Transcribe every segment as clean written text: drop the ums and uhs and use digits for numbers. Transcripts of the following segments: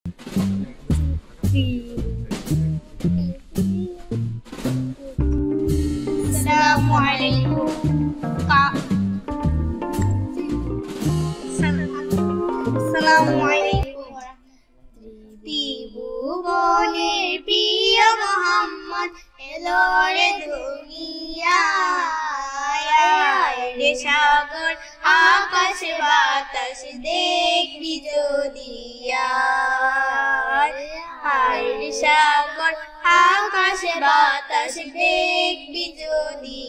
ত্রিভুবনের প্রিয় মোহাম্মদ এলো রে দুনিয়ায় রে সাগর আকাশ বাতাস দেখবি যদি রে সাগর আকাশ বাতাস দেখবি যদি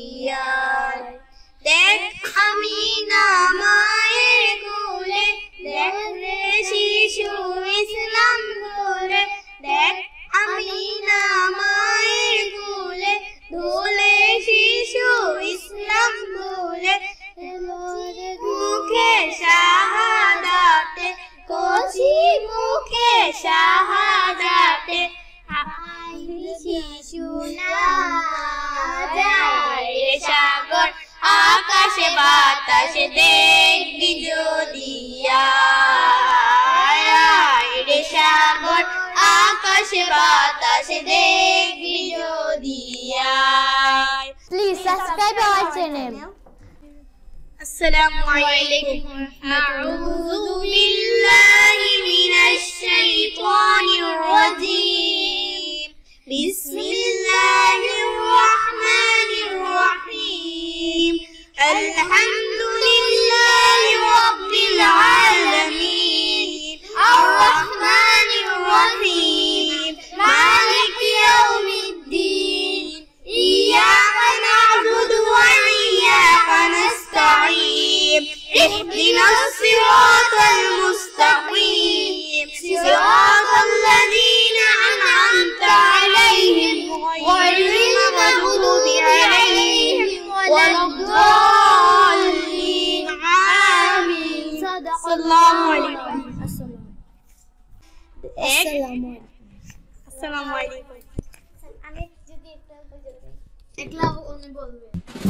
দেখ আমি না মায়ের কোলে দেখ রে শিশু ইসলাম ধরে দেখ আমি না মায়ের কোলে ধুলে শিশু ইসলাম ধরে মুখে শাহাদাতে কচি মুখে শাহাদাতে শিশু না যায় রে সাগর আকাশে বাতাসে দেখবি যদি রে সাগর আকাশে বাতাসে দেখবি যদি Please subscribe our channel. Assalamu alaikum. A'udhu billahi minash shaitanir rajim. Bismillahir rahmanir rahim. Alhamdulillahi rabbil alamin. Ar-rahmanir rahim. Maliki yawmiddin. Iyyaka na'budu wa iyyaka nasta'in. Ihdinas siratal mustaqim. Siratal ladzina an'amta 'alaihim ghayril maghdubi 'alaihim waladdallin. Amin. Assalamu alaikum. Assalamu alaikum. আমি যদি একলা উনি বলবে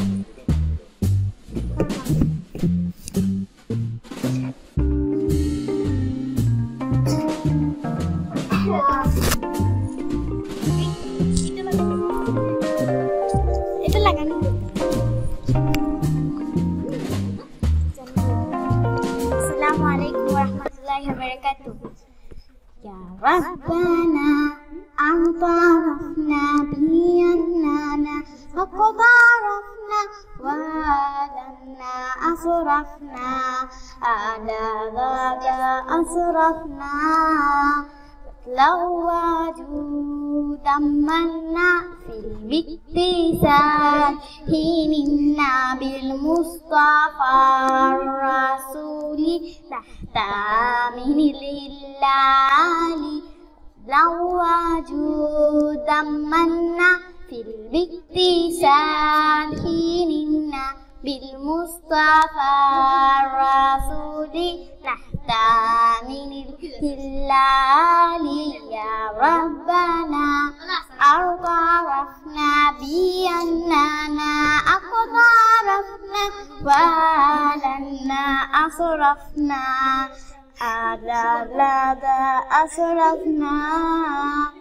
এটা লাগানো আসসালামু আলাইকুম ওয়া রাহমাতুল্লাহি ওয়া বারাকাতুহু يا ربنا أعطرفنا بأننا فقد عرفنا ولنا أصرفنا على ذاك أصرفنا لو وجودا منا في الابتسام حيننا بالمصطفى الرسول تحت من لله لو وجودا منا في الابتسام حيننا بالمصطفى الرسول تحت من الهلال يا ربنا أعترفنا بأننا قد عرفنا ولنا أصرفنا على لدى أصرفنا